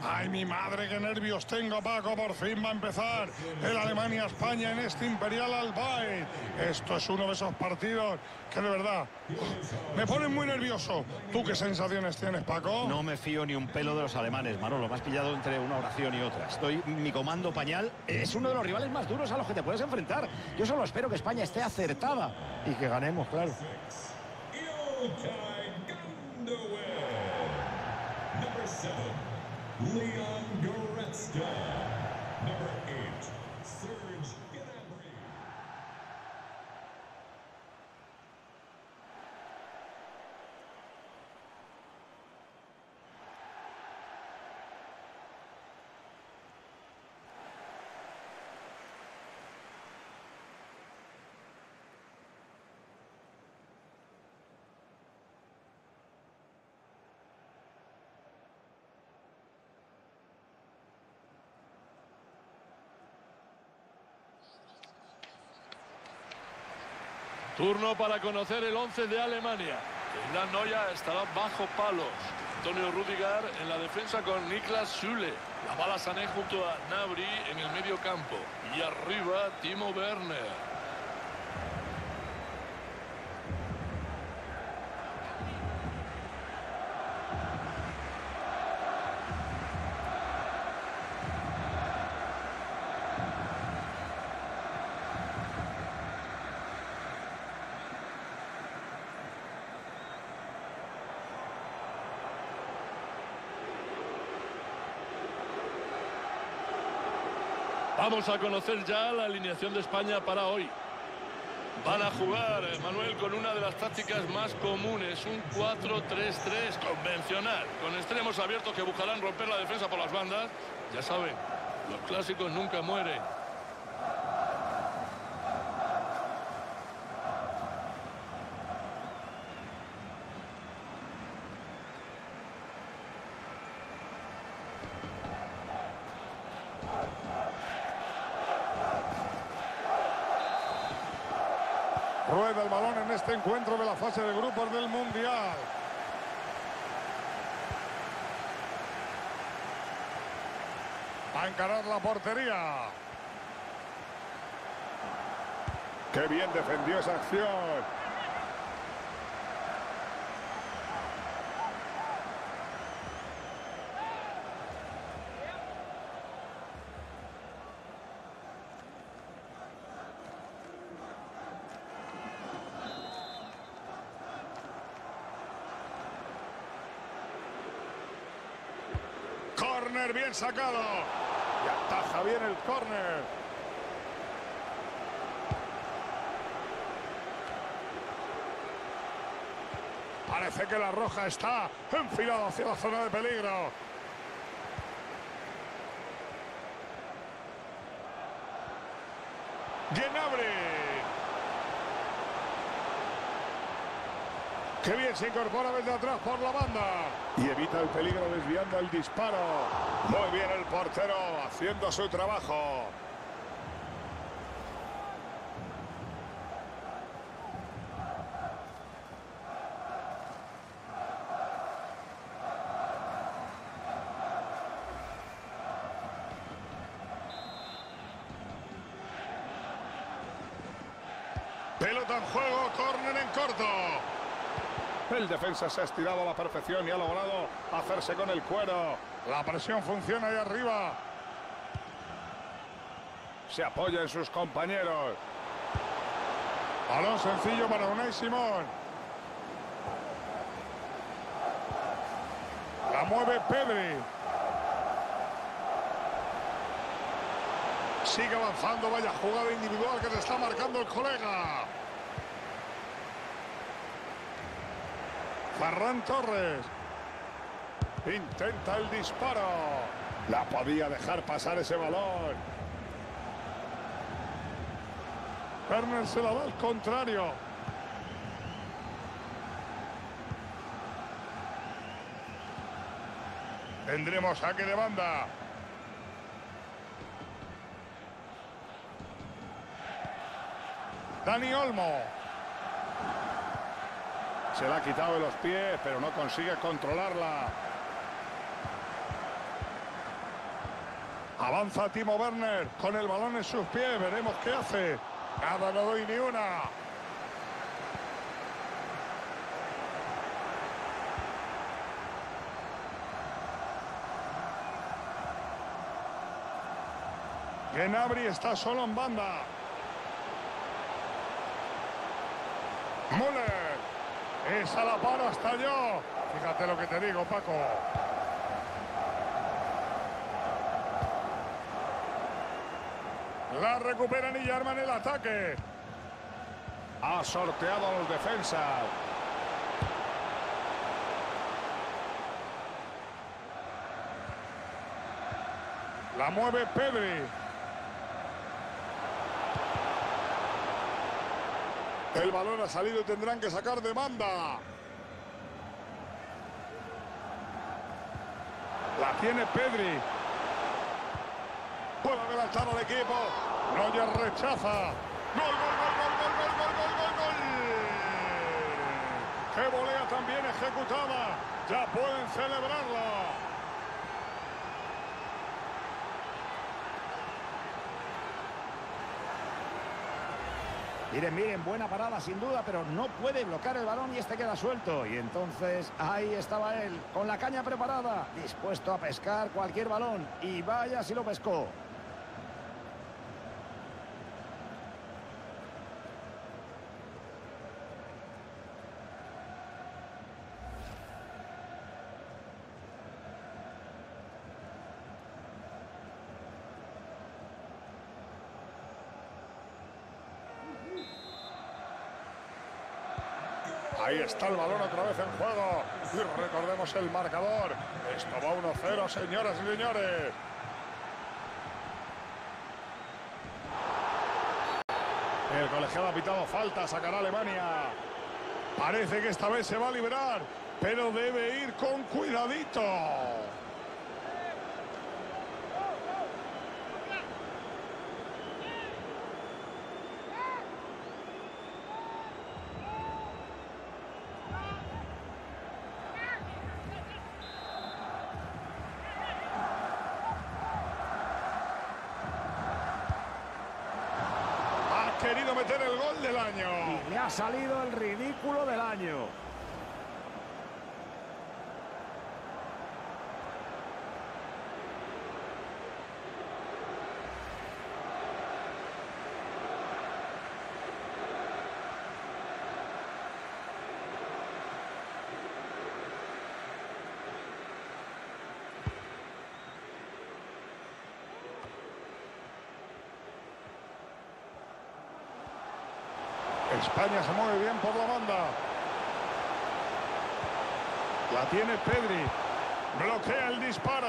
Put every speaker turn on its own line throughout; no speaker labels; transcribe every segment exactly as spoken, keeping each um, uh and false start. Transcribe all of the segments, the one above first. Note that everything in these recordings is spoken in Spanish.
Ay, mi madre, qué nervios tengo, Paco. Por fin va a empezar el Alemania-España en este Imperial Al Bayt. Esto es uno de esos partidos que de verdad me ponen muy nervioso. ¿Tú qué sensaciones tienes, Paco?
No me fío ni un pelo de los alemanes, Manolo. Me has pillado entre una oración y otra. Estoy, mi comando pañal es uno de los rivales más duros a los que te puedes enfrentar. Yo solo espero que España esté acertada y que ganemos, claro.
Leon Goretzka. Number eight, Serge Gnabry.
Turno para conocer el once de Alemania. Jan Neuer estará bajo palos. Antonio Rüdiger en la defensa con Niklas Süle. La bala Sané junto a Gnabry en el medio campo. Y arriba Timo Werner. Vamos a conocer ya la alineación de España para hoy. Van a jugar, Manuel, con una de las tácticas más comunes, un cuatro tres tres convencional, con extremos abiertos que buscarán romper la defensa por las bandas. Ya saben, los clásicos nunca mueren.
Rueda el balón en este encuentro de la fase de grupos del Mundial. A encarar la portería. Qué bien defendió esa acción. Córner bien sacado. Y ataja bien el córner. Parece que la roja está enfilada hacia la zona de peligro. Gnabry. Qué bien se incorpora desde atrás por la banda. Y evita el peligro desviando el disparo. Muy bien el portero haciendo su trabajo. Pelota en juego, córner en corto. El defensa se ha estirado a la perfección y ha logrado hacerse con el cuero. La presión funciona ahí arriba. Se apoya en sus compañeros. Balón sencillo para Unai Simón. La mueve Pedri. Sigue avanzando, vaya jugada individual que se está marcando el colega. Ferran Torres. Intenta el disparo. La podía dejar pasar ese balón. Werner se la da al contrario. Tendremos saque de banda. Dani Olmo. Se la ha quitado de los pies, pero no consigue controlarla. Avanza Timo Werner con el balón en sus pies. Veremos qué hace. Nada, no doy ni una. Gnabry está solo en banda. Müller. Esa la para hasta yo. Fíjate lo que te digo, Paco. La recuperan y ya arman el ataque. Ha sorteado a los defensas. La mueve Pedri. El balón ha salido y tendrán que sacar de banda. La tiene Pedri. Puede adelantar al equipo. Neuer rechaza. ¡Gol, gol, gol, gol, gol, gol, gol, gol, gol, gol! ¡Qué volea tan bien ejecutada! Ya pueden celebrarla.
Miren, miren, buena parada sin duda, pero no puede bloquear el balón y este queda suelto. Y entonces ahí estaba él, con la caña preparada, dispuesto a pescar cualquier balón. Y vaya si lo pescó.
Ahí está el balón otra vez en juego. Y recordemos el marcador. Esto va uno cero, señoras y señores. El colegiado ha pitado falta, sacará Alemania. Parece que esta vez se va a liberar, pero debe ir con cuidadito. Querido meter el gol del año.
Y le ha salido el ridículo del año.
España se mueve bien por la banda. La tiene Pedri. Bloquea el disparo.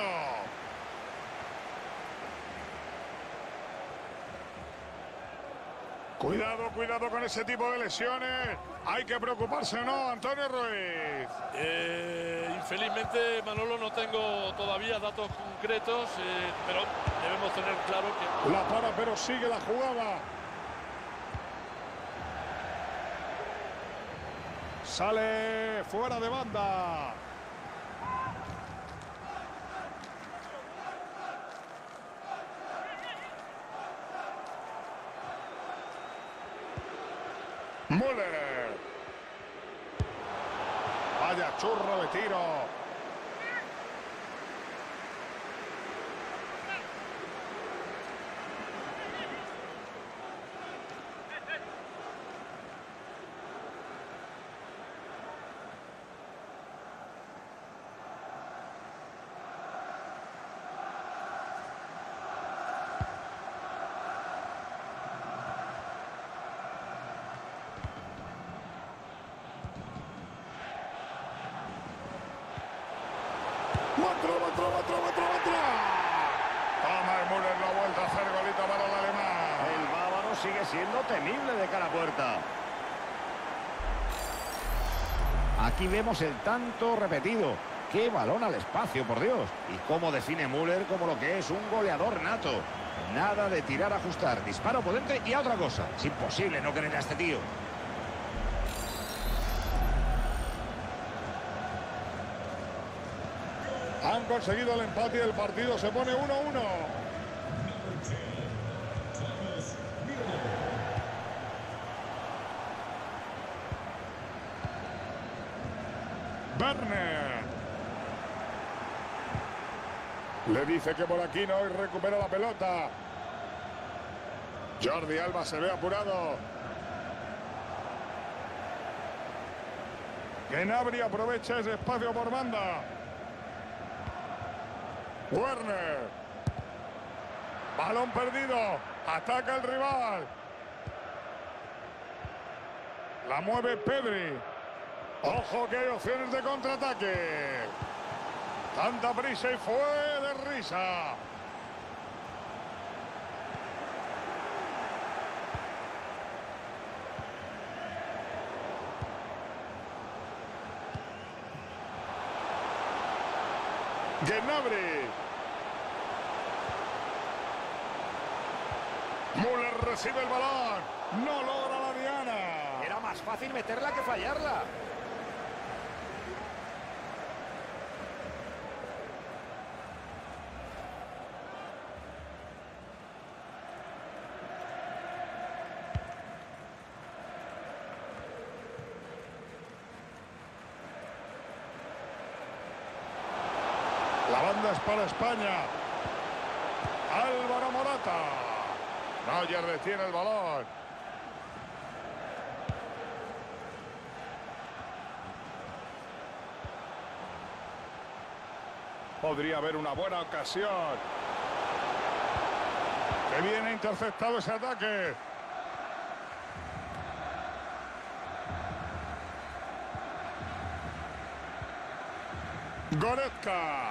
Cuidado, cuidado con ese tipo de lesiones. Hay que preocuparse, ¿no, Antonio Ruiz?
Eh, infelizmente, Manolo, no tengo todavía datos concretos, eh, pero debemos tener claro que...
La para, pero sigue la jugada. Sale fuera de banda. Müller. Vaya churro de tiro. ¡Otro, otro, otro, otro, otro! Toma el Müller, la vuelta a hacer golito para el alemán.
El bávaro sigue siendo temible de cara a puerta. Aquí vemos el tanto repetido. ¡Qué balón al espacio, por Dios! Y cómo define Müller como lo que es un goleador nato. Nada de tirar a ajustar. Disparo potente y a otra cosa. Es imposible no querer a este tío.
Han conseguido el empate y el partido se pone uno uno. Werner. Le dice que por aquí no y recupera la pelota. Jordi Alba se ve apurado. Gnabry aprovecha ese espacio por banda. Werner. Balón perdido. Ataca el rival. La mueve Pedri. Ojo que hay opciones de contraataque. Tanta prisa y fue de risa. Gnabry. Müller recibe el balón. No logra la diana.
Era más fácil meterla que fallarla.
La banda es para España. Álvaro Morata. Neuer detiene el balón. Podría haber una buena ocasión. Que viene interceptado ese ataque. Goretzka.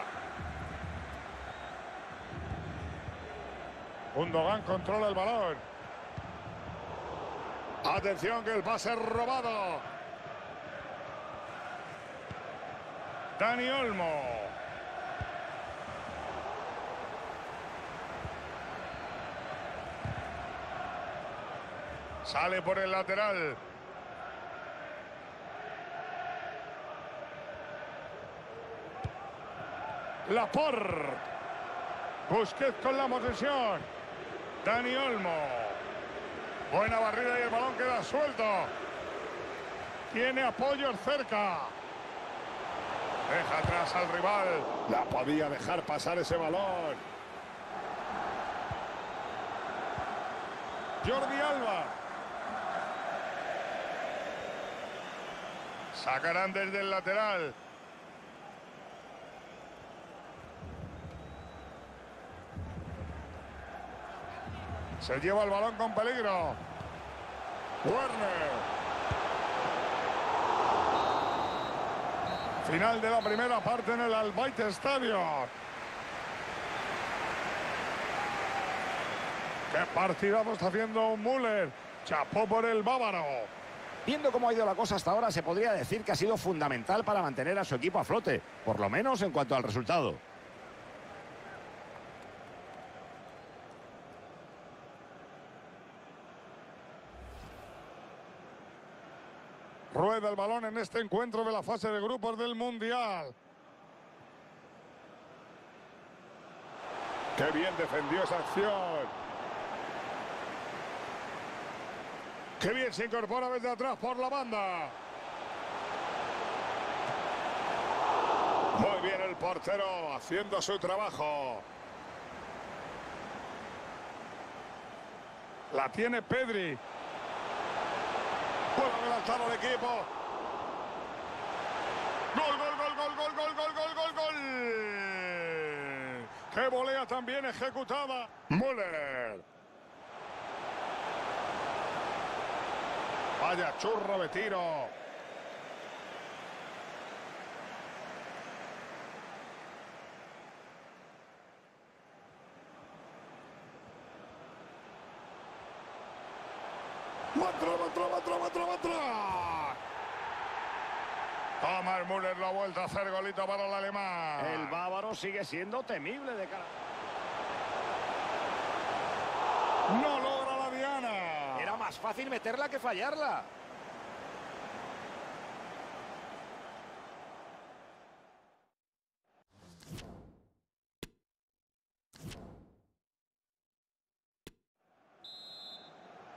Gundogan controla el balón. Atención que el pase es robado. Dani Olmo. Sale por el lateral. Laporte. Busquets con la posesión. Dani Olmo. Buena barrida y el balón queda suelto. Tiene apoyos cerca. Deja atrás al rival. La podía dejar pasar ese balón. Jordi Alba. Sacarán desde el lateral. Se lleva el balón con peligro. Werner. Final de la primera parte en el Al Bayt Stadium. Qué partidazo está haciendo Müller. Chapó por el bávaro.
Viendo cómo ha ido la cosa hasta ahora, se podría decir que ha sido fundamental para mantener a su equipo a flote, por lo menos en cuanto al resultado.
Rueda el balón en este encuentro de la fase de grupos del Mundial. Qué bien defendió esa acción. Qué bien se incorpora desde atrás por la banda. Muy bien el portero haciendo su trabajo. La tiene Pedri. Puede adelantar al equipo. Gol, gol, gol, gol, gol, gol, gol, gol, gol, gol. Qué volea tan bien ejecutada. Müller. Vaya churro de tiro. ¡Matra, matra, matra, matra, matra! Thomas Müller lo ha vuelto a hacer golito para el alemán.
El bávaro sigue siendo temible de cara.
No logra la diana.
Era más fácil meterla que fallarla.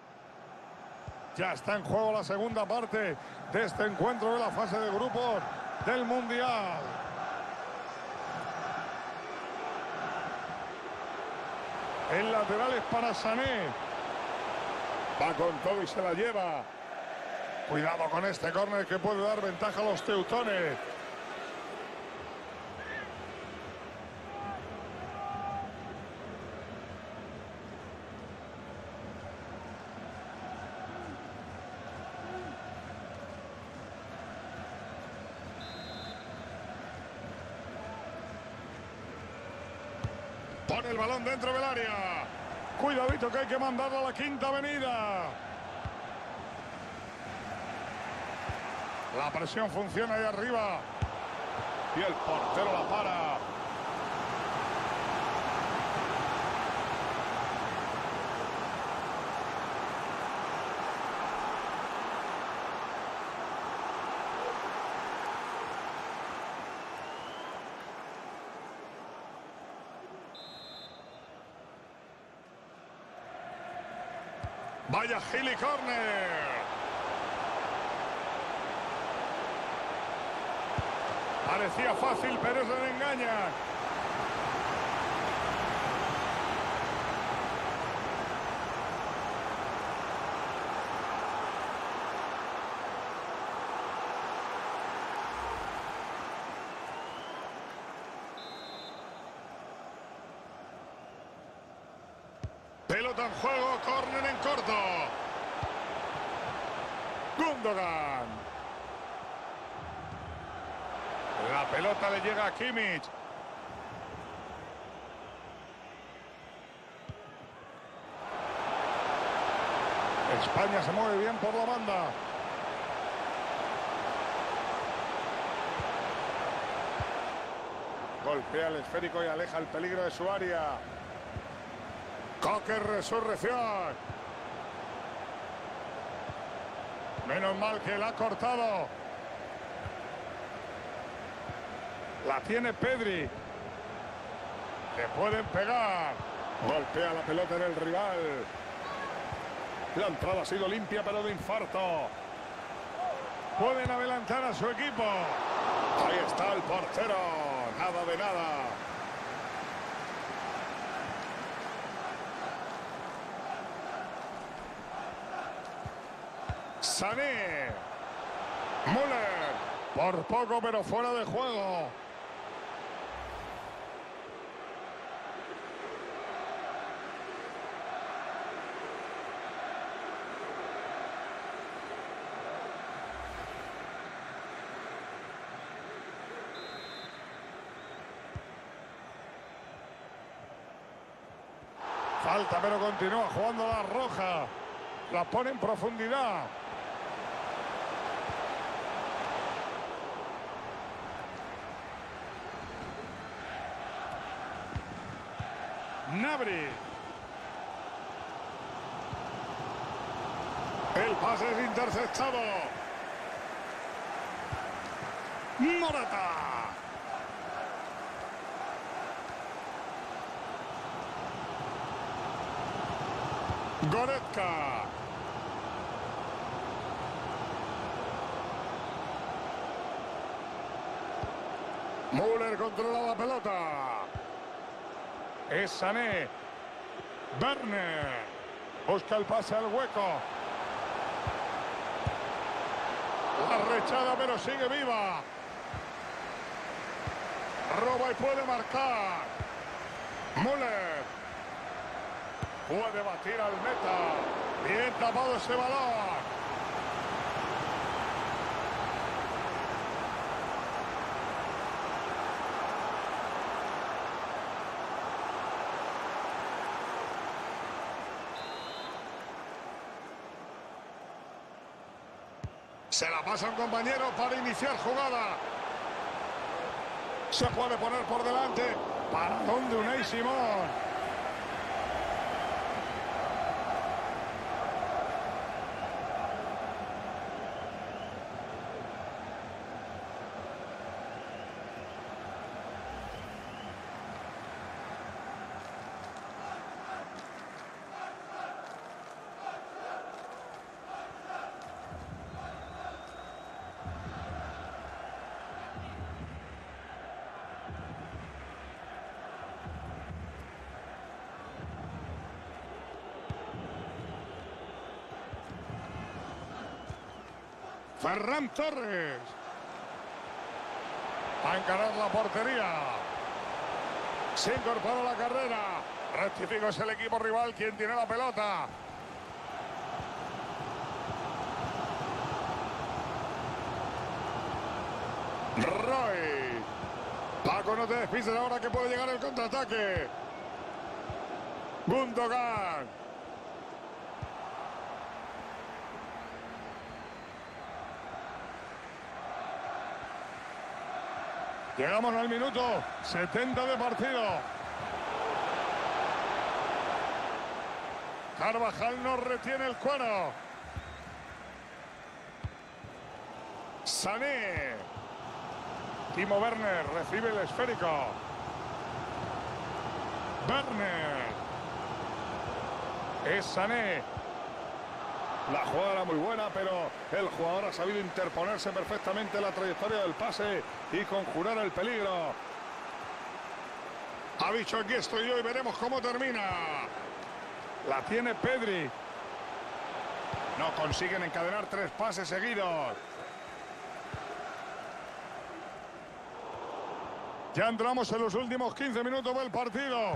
Ya está en juego la segunda parte de este encuentro de la fase de grupos del Mundial. El lateral es para Sané. Va con todo y se la lleva. Cuidado con este córner que puede dar ventaja a los teutones. Pone el balón dentro del área. Cuidadito que hay que mandarlo a la quinta avenida. La presión funciona ahí arriba. Y el portero la para. Vaya Gili córner. Parecía fácil, pero se le engaña. Pelota en juego, córner en corto. Gundogan. La pelota le llega a Kimmich. España se mueve bien por la banda. Golpea el esférico y aleja el peligro de su área. Coque, resurrección. Menos mal que la ha cortado. La tiene Pedri. Le pueden pegar. Golpea la pelota en el rival. La entrada ha sido limpia, pero de infarto. Pueden adelantar a su equipo. Ahí está el portero. Nada de nada. Sané. Müller. Por poco, pero fuera de juego. Falta, pero continúa jugando la roja. La pone en profundidad. Gnabry. El pase es interceptado. Morata. Goretzka. Müller controla la pelota. Es Sané. Werner. Busca el pase al hueco. La rechada, pero sigue viva. Roba y puede marcar. Müller. Puede batir al meta. Bien tapado ese balón. Se la pasa un compañero para iniciar jugada. Se puede poner por delante. ¿Para dónde Unai Simón? Ferran Torres. A encarar la portería. Se incorpora la carrera. Rectifica, es el equipo rival quien tiene la pelota. Roy. Paco, no te despistes ahora que puede llegar el contraataque. Gundogan. Llegamos al minuto setenta de partido. Carvajal no retiene el cuero. Sané. Timo Werner recibe el esférico. Werner. Es Sané. La jugada era muy buena, pero el jugador ha sabido interponerse perfectamente en la trayectoria del pase y conjurar el peligro. Ha dicho, aquí estoy yo y veremos cómo termina. La tiene Pedri. No consiguen encadenar tres pases seguidos. Ya entramos en los últimos quince minutos del partido.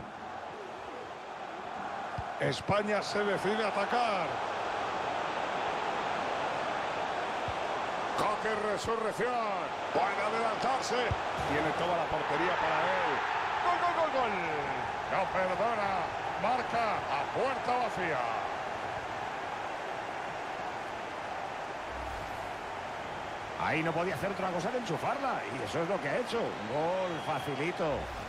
España se decide a atacar. Coque, resurrección. Puede adelantarse. Tiene toda la portería para él. ¡Gol, gol, gol, gol! No perdona. Marca a puerta vacía.
Ahí no podía hacer otra cosa que enchufarla. Y eso es lo que ha hecho. Gol facilito.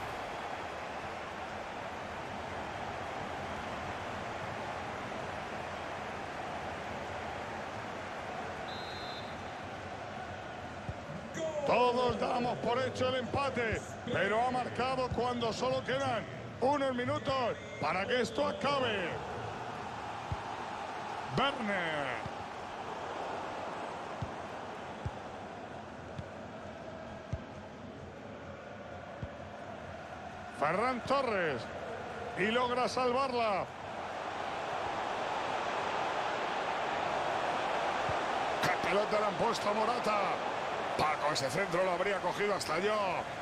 Todos damos por hecho el empate, pero ha marcado cuando solo quedan unos minutos para que esto acabe. Werner. Ferran Torres. Y logra salvarla. ¡Qué pelota le han puesto a Morata! Paco, ese centro lo habría cogido hasta yo.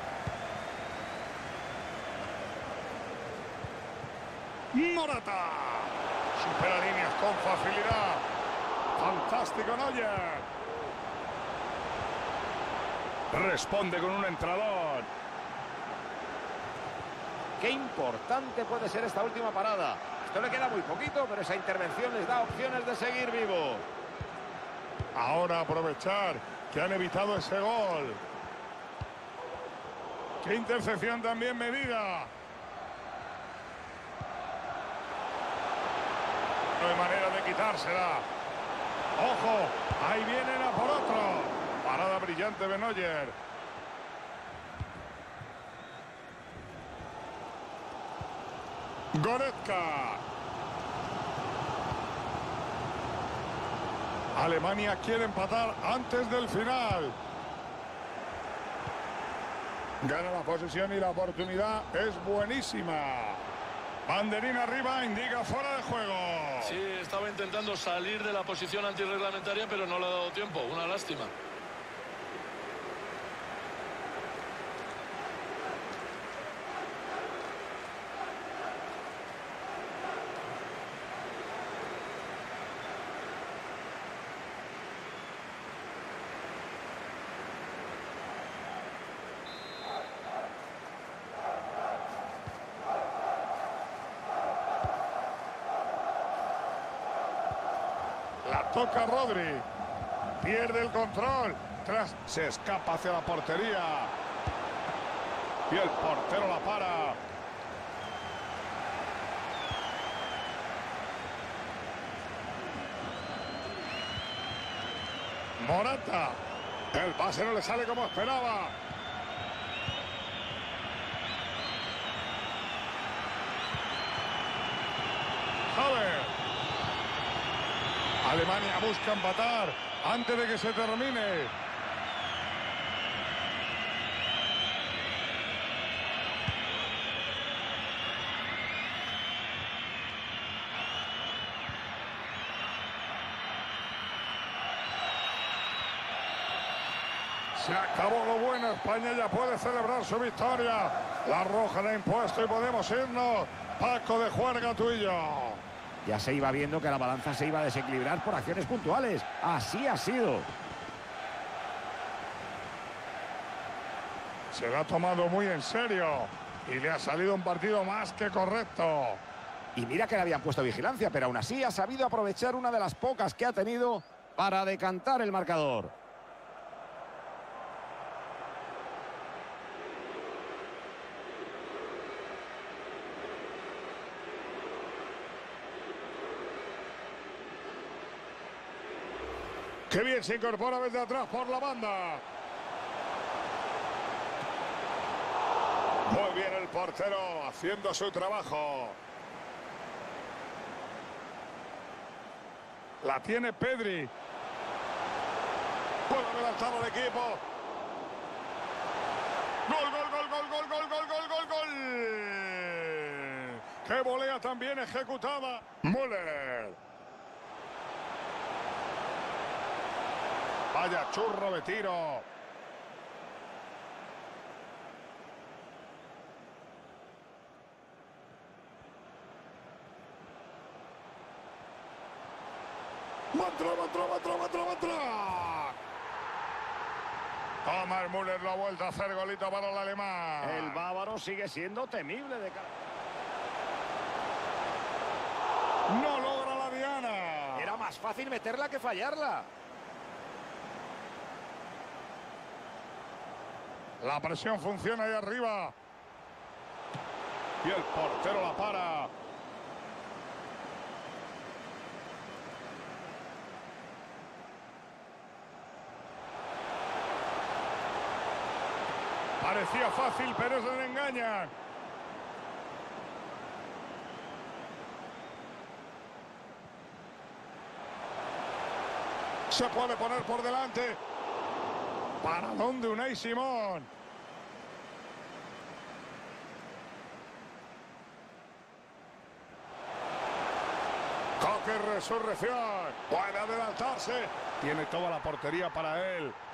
Morata. Supera líneas con facilidad. Fantástico Neuer. Responde con un entrador.
Qué importante puede ser esta última parada. Esto le queda muy poquito, pero esa intervención les da opciones de seguir vivos.
Ahora aprovechar que han evitado ese gol. Qué intercepción también medida. No hay manera de quitársela. Ojo, ahí vienen a por otro. Parada brillante de Neuer. Goretzka. Alemania quiere empatar antes del final. Gana la posesión y la oportunidad es buenísima. Banderín arriba, indica fuera de juego.
Sí, estaba intentando salir de la posición antirreglamentaria, pero no le ha dado tiempo. Una lástima.
La toca Rodri. Pierde el control. Tras se escapa hacia la portería. Y el portero la para. Morata. El pase no le sale como esperaba. Havertz. Alemania busca empatar antes de que se termine. Se acabó lo bueno, España ya puede celebrar su victoria. La roja la ha impuesto y podemos irnos. Paco de Juerga, tú y yo.
Ya se iba viendo que la balanza se iba a desequilibrar por acciones puntuales. Así ha sido.
Se lo ha tomado muy en serio y le ha salido un partido más que correcto.
Y mira que le habían puesto vigilancia, pero aún así ha sabido aprovechar una de las pocas que ha tenido para decantar el marcador.
Qué bien se incorpora desde atrás por la banda. Muy bien el portero haciendo su trabajo. La tiene Pedri. Puede adelantar al equipo. Gol, gol, gol, gol, gol, gol, gol, gol, gol, gol. Qué volea tan bien ejecutada. Müller. Vaya churro de tiro. ¡Mantra, mantra, mantra, mantra, mantra! Thomas Müller lo ha vuelto a hacer, golito para el alemán.
El bávaro sigue siendo temible de cara.
No logra la diana.
Era más fácil meterla que fallarla.
La presión funciona ahí arriba. Y el portero la para. Parecía fácil, pero se le engañan. Se puede poner por delante. ¿Para dónde Unai Simón? Coque, resurrección. Puede adelantarse. Tiene toda la portería para él.